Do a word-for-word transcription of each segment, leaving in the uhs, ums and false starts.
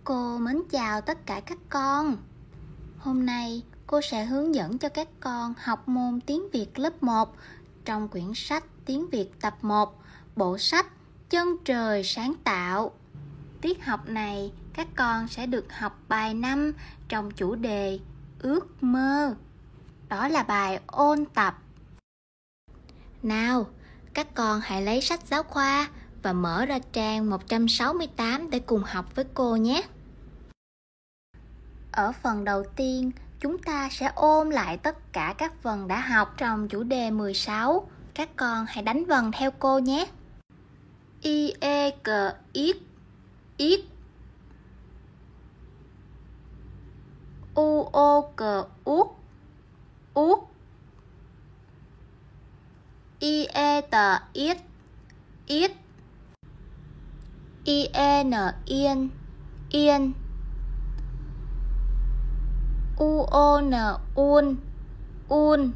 Cô mến chào tất cả các con. Hôm nay cô sẽ hướng dẫn cho các con học môn tiếng Việt lớp một trong quyển sách Tiếng Việt tập một, bộ sách Chân trời sáng tạo. Tiết học này các con sẽ được học bài năm trong chủ đề ước mơ. Đó là bài ôn tập. Nào, các con hãy lấy sách giáo khoa và mở ra trang một trăm sáu mươi tám để cùng học với cô nhé. Ở phần đầu tiên, chúng ta sẽ ôn lại tất cả các vần đã học trong chủ đề mười sáu. Các con hãy đánh vần theo cô nhé. I, E, G, ít, ít. U, O, G, út, út. I, E, T, ít, ít. I, E, N, yên, yên. U, O, N, un, un.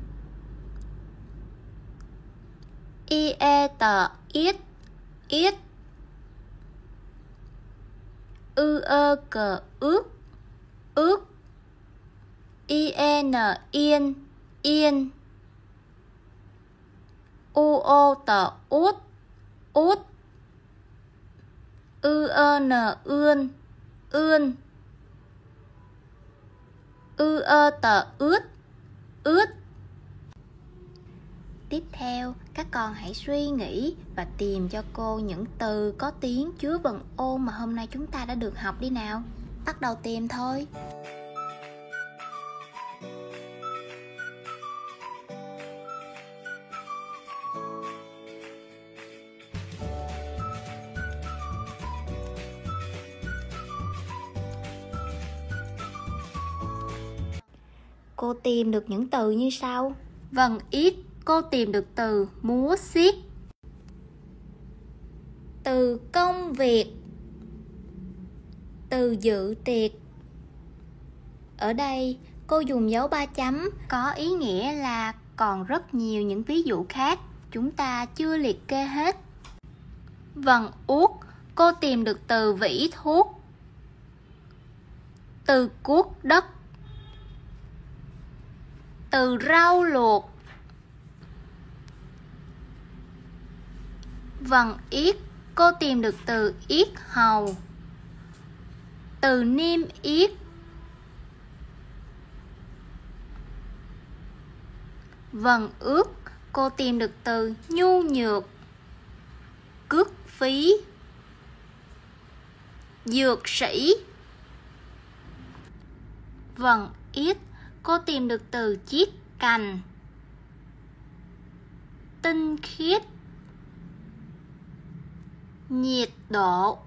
I, E, T, ít, ít. Ư, Ơ, Cờ, ước, ước. I, E, N, yên, yên. U, O, T, út, út. Ư, Ơ, N, ươn, ươn. Ư, Ơ, T, ướt, ướt. Tiếp theo, các con hãy suy nghĩ và tìm cho cô những từ có tiếng chứa vần ôn mà hôm nay chúng ta đã được học đi nào. Bắt đầu tìm thôi. Cô tìm được những từ như sau. Vần ít, cô tìm được từ múa xiết. Từ công việc. Từ dự tiệc. Ở đây, cô dùng dấu ba chấm có ý nghĩa là còn rất nhiều những ví dụ khác chúng ta chưa liệt kê hết. Vần uất, cô tìm được từ vỉ thuốc. Từ cuốc đất. Từ rau luộc. Vần yết, cô tìm được từ yết hầu. Từ niêm yết. Vần ước, cô tìm được từ nhu nhược. Cước phí. Dược sĩ. Vần yết, cô tìm được từ chiết cành. Tinh khiết. Nhiệt độ.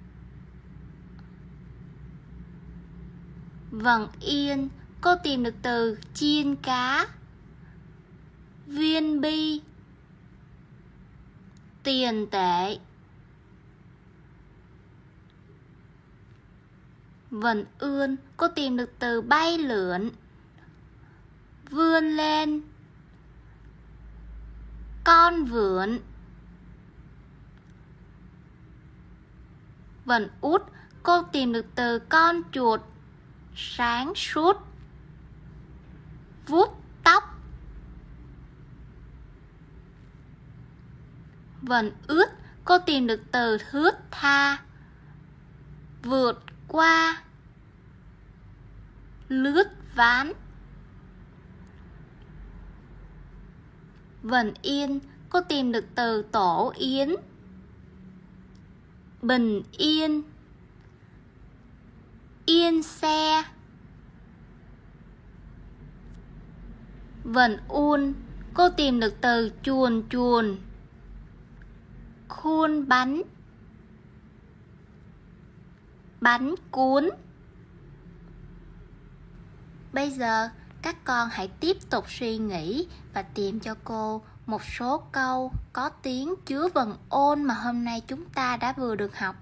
Vần yên, cô tìm được từ chiên cá. Viên bi. Tiền tệ. Vần ươn, cô tìm được từ bay lượn. Vươn lên. Con vượn. Vần út, cô tìm được từ con chuột. Sáng suốt. Vuốt tóc. Vần ướt, cô tìm được từ thướt tha. Vượt qua. Lướt ván. Vần yên, cô tìm được từ tổ yến. Bình yên. Yên xe. Vần un, cô tìm được từ chuồn chuồn. Khuôn bánh. Bánh cuốn. Bây giờ, các con hãy tiếp tục suy nghĩ và tìm cho cô một số câu có tiếng chứa vần ôn mà hôm nay chúng ta đã vừa được học.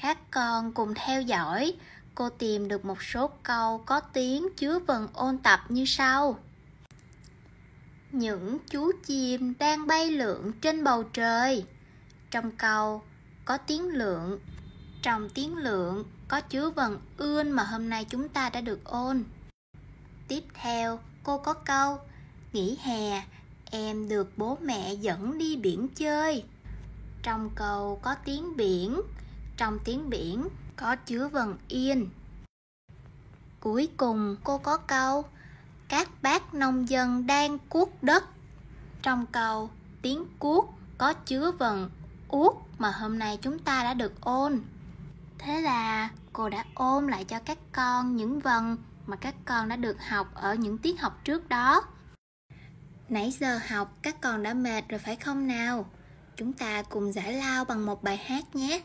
Các con cùng theo dõi, cô tìm được một số câu có tiếng chứa vần ôn tập như sau. Những chú chim đang bay lượn trên bầu trời. Trong câu có tiếng lượn. Trong tiếng lượn có chứa vần ươn mà hôm nay chúng ta đã được ôn. Tiếp theo, cô có câu nghỉ hè, em được bố mẹ dẫn đi biển chơi. Trong câu có tiếng biển. Trong tiếng biển có chứa vần yên. Cuối cùng, cô có câu các bác nông dân đang cuốc đất. Trong câu tiếng cuốc có chứa vần uất mà hôm nay chúng ta đã được ôn. Thế là cô đã ôn lại cho các con những vần mà các con đã được học ở những tiết học trước đó. Nãy giờ học các con đã mệt rồi phải không nào? Chúng ta cùng giải lao bằng một bài hát nhé.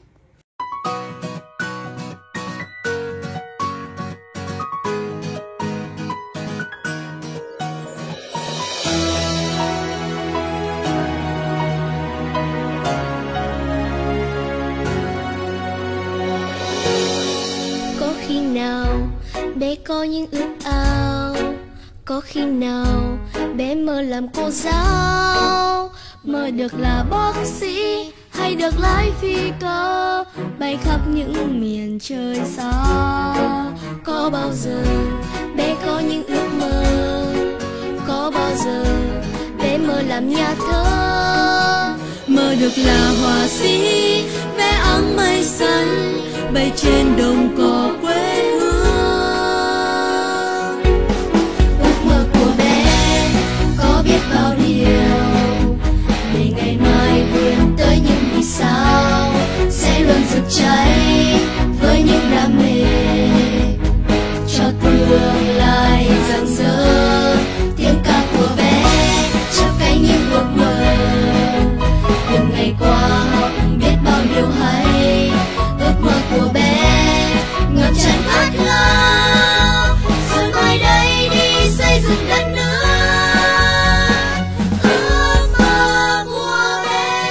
Có khi nào bé có những ước ao, có khi nào bé mơ làm cô giáo, mơ được là bác sĩ hay được lái phi cơ bay khắp những miền trời xa. Có bao giờ bé có những ước mơ, có bao giờ bé mơ làm nhà thơ, mơ được là họa sĩ vẽ áng mây xanh bay trên đồng cỏ quê hương. Ước mơ của bé có biết bao điều, để ngày mai vươn tới những vì sao sẽ luôn rực cháy với những đam mê cho tương lai rạng rỡ. Tiếng ca của bé chắp cánh những ước mơ, từng ngày qua học biết bao điều hay. Ước mơ của bé ngập tràn khát khao, rồi mai đây đi xây dựng đất nước. Ước mơ của bé.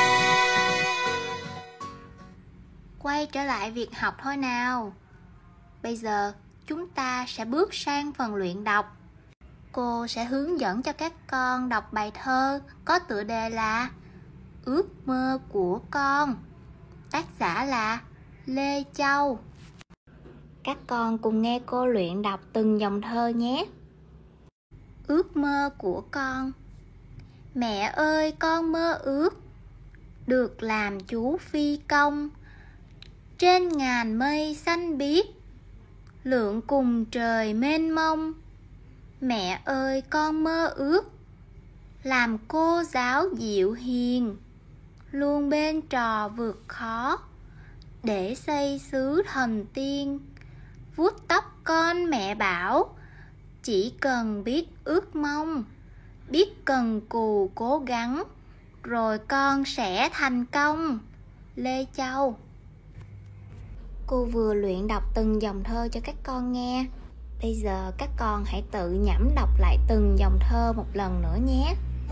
Quay trở lại việc học thôi nào. Bây giờ chúng ta sẽ bước sang phần luyện đọc. Cô sẽ hướng dẫn cho các con đọc bài thơ có tựa đề là Ước mơ của con. Tác giả là Lê Châu. Các con cùng nghe cô luyện đọc từng dòng thơ nhé. Ước mơ của con. Mẹ ơi, con mơ ước được làm chú phi công, trên ngàn mây xanh biếc lượn cùng trời mênh mông. Mẹ ơi, con mơ ước làm cô giáo dịu hiền, luôn bên trò vượt khó, để xây xứ thần tiên. Vuốt tóc con mẹ bảo, chỉ cần biết ước mong, biết cần cù cố gắng, rồi con sẽ thành công. Lê Châu. Cô vừa luyện đọc từng dòng thơ cho các con nghe. Bây giờ các con hãy tự nhẩm đọc lại từng dòng thơ một lần nữa nhé.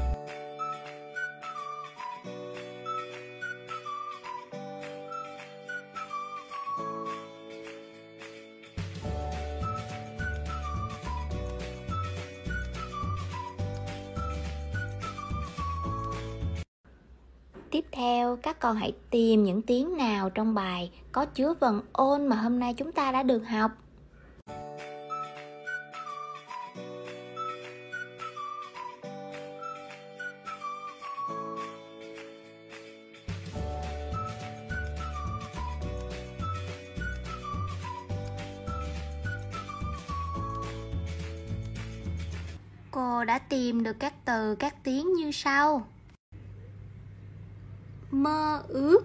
Tiếp theo, các con hãy tìm những tiếng nào trong bài có chứa vần ôn mà hôm nay chúng ta đã được học. Cô đã tìm được các từ, các tiếng như sau. Mơ ước,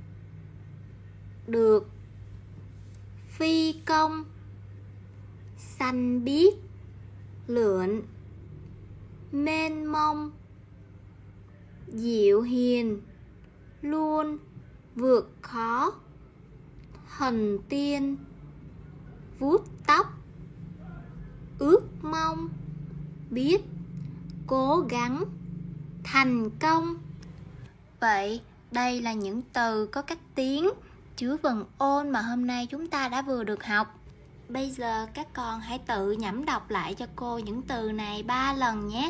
được, phi công, xanh biếc, lượn, mênh mông, dịu hiền, luôn, vượt khó, thần tiên, vuốt tóc, ước mong, biết, cố gắng, thành công. Vậy đây là những từ có các tiếng chứa vần ôn mà hôm nay chúng ta đã vừa được học. Bây giờ các con hãy tự nhẩm đọc lại cho cô những từ này ba lần nhé.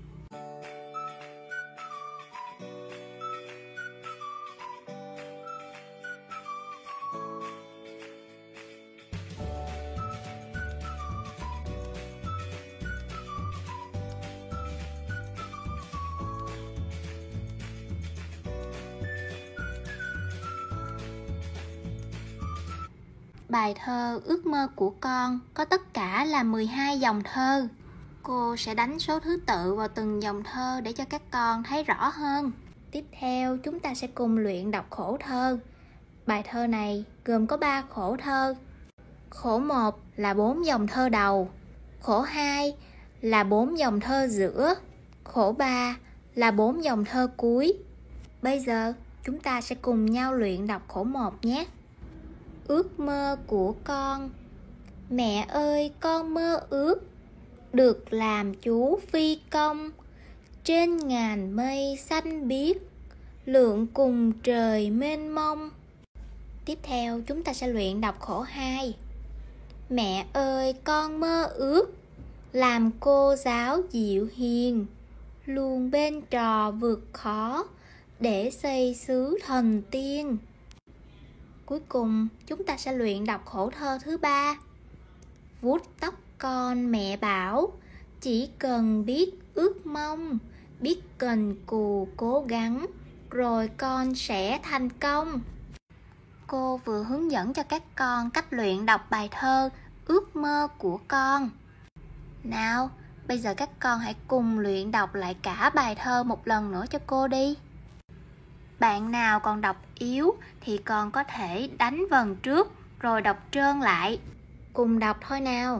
Bài thơ Ước mơ của con có tất cả là mười hai dòng thơ. Cô sẽ đánh số thứ tự vào từng dòng thơ để cho các con thấy rõ hơn. Tiếp theo chúng ta sẽ cùng luyện đọc khổ thơ. Bài thơ này gồm có ba khổ thơ. Khổ một là bốn dòng thơ đầu. Khổ hai là bốn dòng thơ giữa. Khổ ba là bốn dòng thơ cuối. Bây giờ chúng ta sẽ cùng nhau luyện đọc khổ một nhé. Ước mơ của con. Mẹ ơi, con mơ ước được làm chú phi công, trên ngàn mây xanh biếc, lượn cùng trời mênh mông. Tiếp theo chúng ta sẽ luyện đọc khổ hai. Mẹ ơi, con mơ ước làm cô giáo dịu hiền, luôn bên trò vượt khó để xây xứ thần tiên. Cuối cùng chúng ta sẽ luyện đọc khổ thơ thứ ba. Vuốt tóc con mẹ bảo, chỉ cần biết ước mong, biết cần cù cố gắng, rồi con sẽ thành công. Cô vừa hướng dẫn cho các con cách luyện đọc bài thơ Ước mơ của con. Nào, bây giờ các con hãy cùng luyện đọc lại cả bài thơ một lần nữa cho cô đi. Bạn nào còn đọc yếu thì còn có thể đánh vần trước rồi đọc trơn lại. Cùng đọc thôi nào.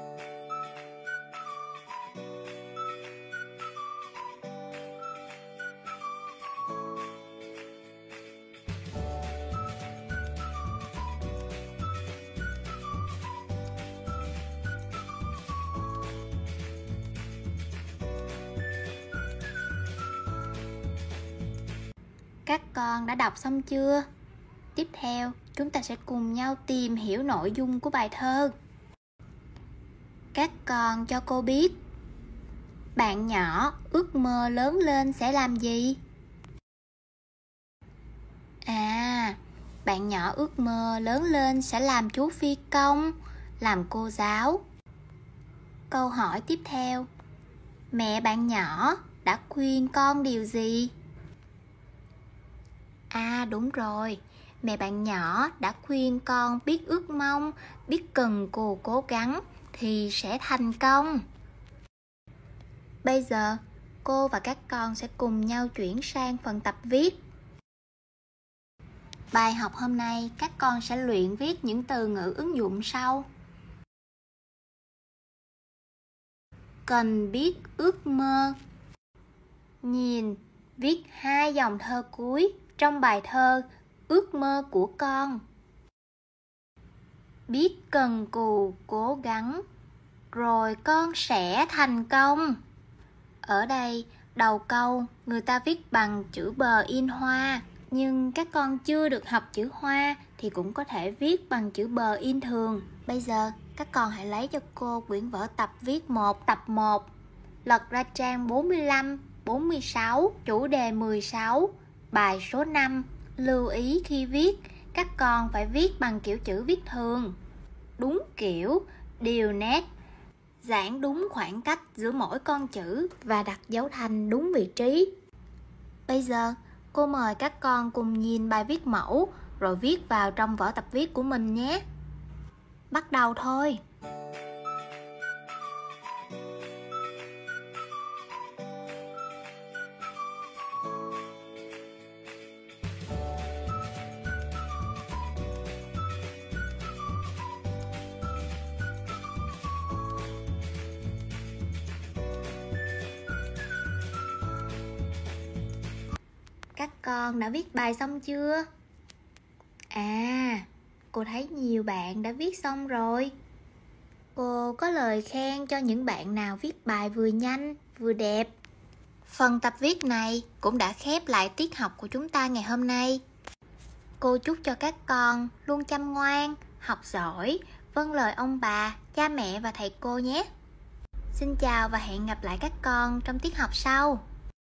Các con đã đọc xong chưa? Tiếp theo, chúng ta sẽ cùng nhau tìm hiểu nội dung của bài thơ. Các con cho cô biết, bạn nhỏ ước mơ lớn lên sẽ làm gì? À, bạn nhỏ ước mơ lớn lên sẽ làm chú phi công, làm cô giáo. Câu hỏi tiếp theo, mẹ bạn nhỏ đã khuyên con điều gì? À đúng rồi, mẹ bạn nhỏ đã khuyên con biết ước mong, biết cần cù cố gắng thì sẽ thành công. Bây giờ, cô và các con sẽ cùng nhau chuyển sang phần tập viết. Bài học hôm nay các con sẽ luyện viết những từ ngữ ứng dụng sau. Cần biết ước mơ. Nhìn, viết hai dòng thơ cuối trong bài thơ Ước mơ của con. Biết cần cù cố gắng, rồi con sẽ thành công. Ở đây, đầu câu người ta viết bằng chữ bờ in hoa, nhưng các con chưa được học chữ hoa thì cũng có thể viết bằng chữ bờ in thường. Bây giờ, các con hãy lấy cho cô quyển vở tập viết một, tập một. Lật ra trang bốn mươi lăm, bốn mươi sáu, chủ đề mười sáu, bài số năm. Lưu ý khi viết, các con phải viết bằng kiểu chữ viết thường, đúng kiểu, đều nét, giãn đúng khoảng cách giữa mỗi con chữ và đặt dấu thanh đúng vị trí. Bây giờ, cô mời các con cùng nhìn bài viết mẫu rồi viết vào trong vở tập viết của mình nhé. Bắt đầu thôi. Các con đã viết bài xong chưa? À, cô thấy nhiều bạn đã viết xong rồi. Cô có lời khen cho những bạn nào viết bài vừa nhanh, vừa đẹp. Phần tập viết này cũng đã khép lại tiết học của chúng ta ngày hôm nay. Cô chúc cho các con luôn chăm ngoan, học giỏi, vâng lời ông bà, cha mẹ và thầy cô nhé. Xin chào và hẹn gặp lại các con trong tiết học sau.